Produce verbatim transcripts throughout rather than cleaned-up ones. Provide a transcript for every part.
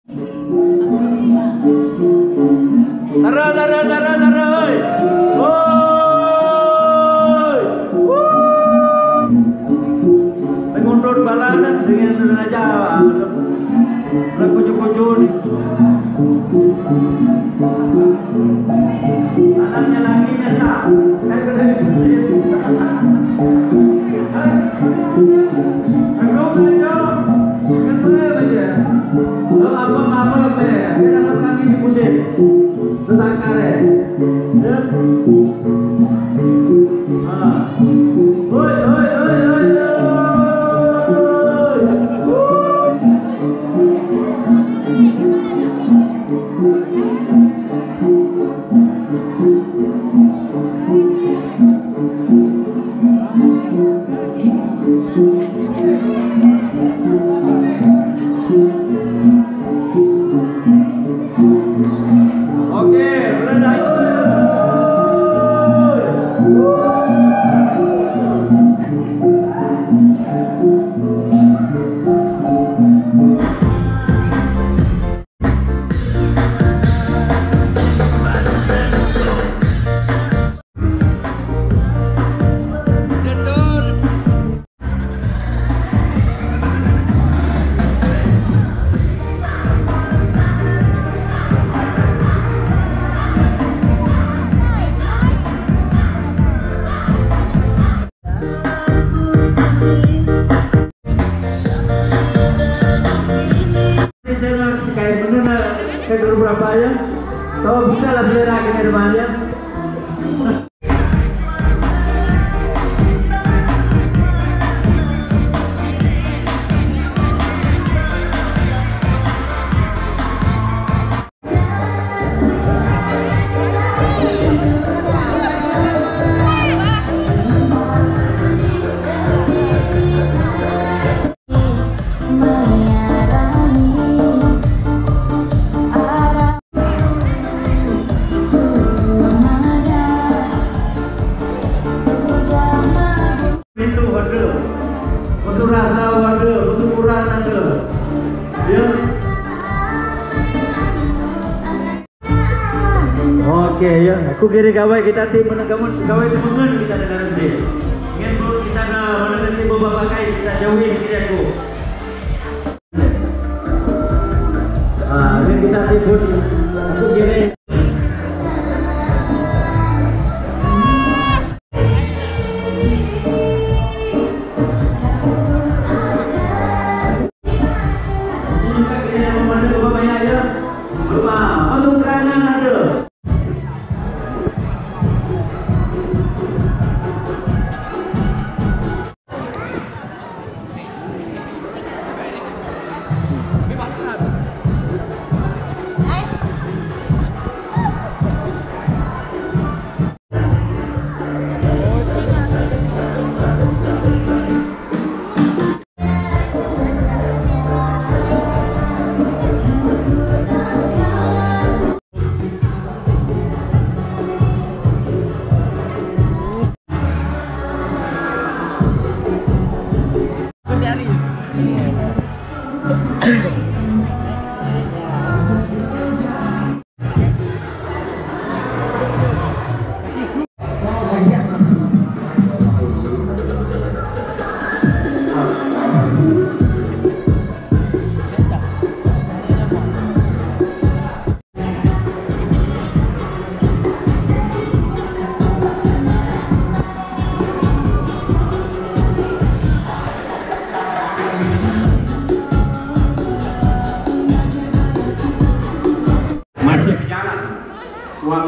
Tara, tara, tara, tara, oi. Oi. Tengundut balana dengan raja. Kucu-kucu nih. Anaknya lagi nyasa. Kan kena dipusin. Aku aja. Kenapa aja? Lo apa apa apa ya? Kita dapat kaki dipusin. Terus akare. Ya. Ah. Oi, oi, oi, oi. Oke, mulai. Kayak bener kayak berapa ya? Tahu bisa lah selera ke depannya. Musuh rasa ada, musuh kurang ada. Ya. Oke ya, aku kira kawai kita tim menegamun kawai temengan kita dengan nanti. Ingin bro kita na menegati beberapa kai kita jauhin kira aku. Ah, ini kita tim aku kira. Masuk kanan ada. Masih berjalan uang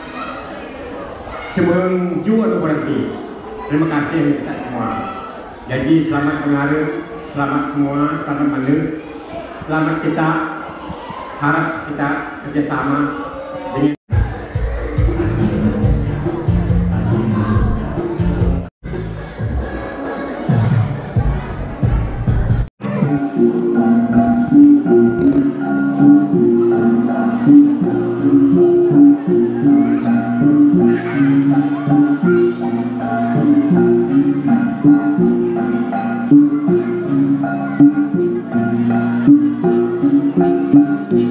sebelum juga berhenti. Terima kasih kita semua. Jadi selamat pengaruh, selamat semua, selamat menurut, selamat kita harap kita kerjasama dengan Thank you.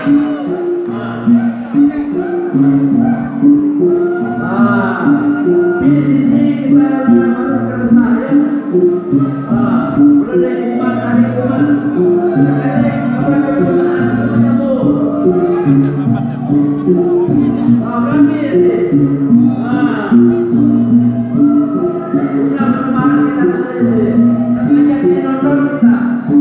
Di sisi kita menurut saya, boleh kuman hari kuman, boleh apa kegunaan kamu? Oh kami, ah, kita bersemangat kita terus, mengajak penonton kita.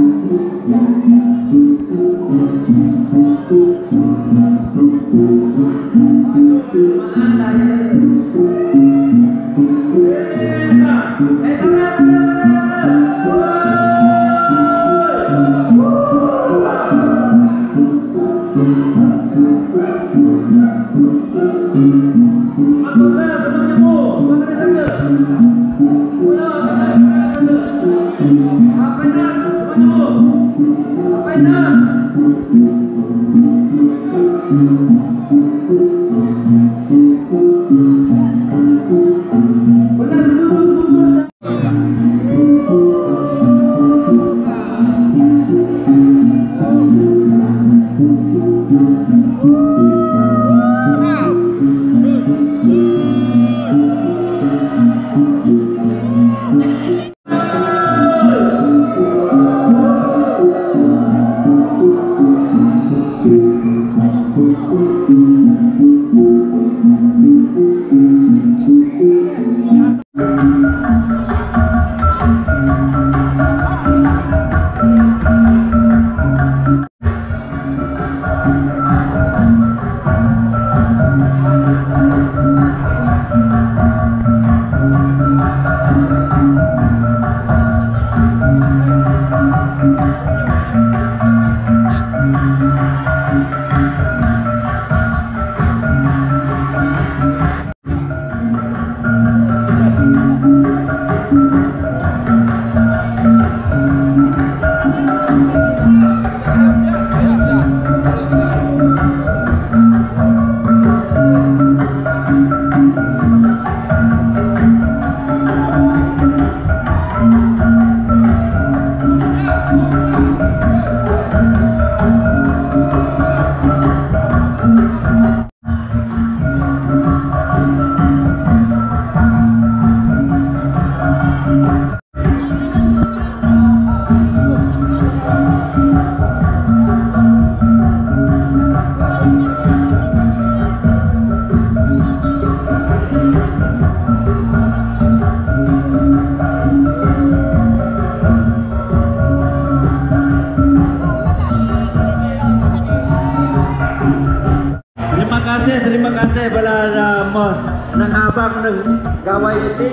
Terima kasih bala mon nang habang nang gawai ini.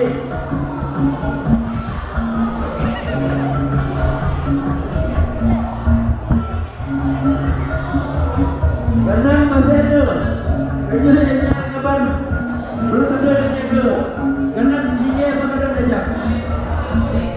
Karena masih ada kerja yang kapan belum ada yang jaga. Karena sejijnya apa ada aja.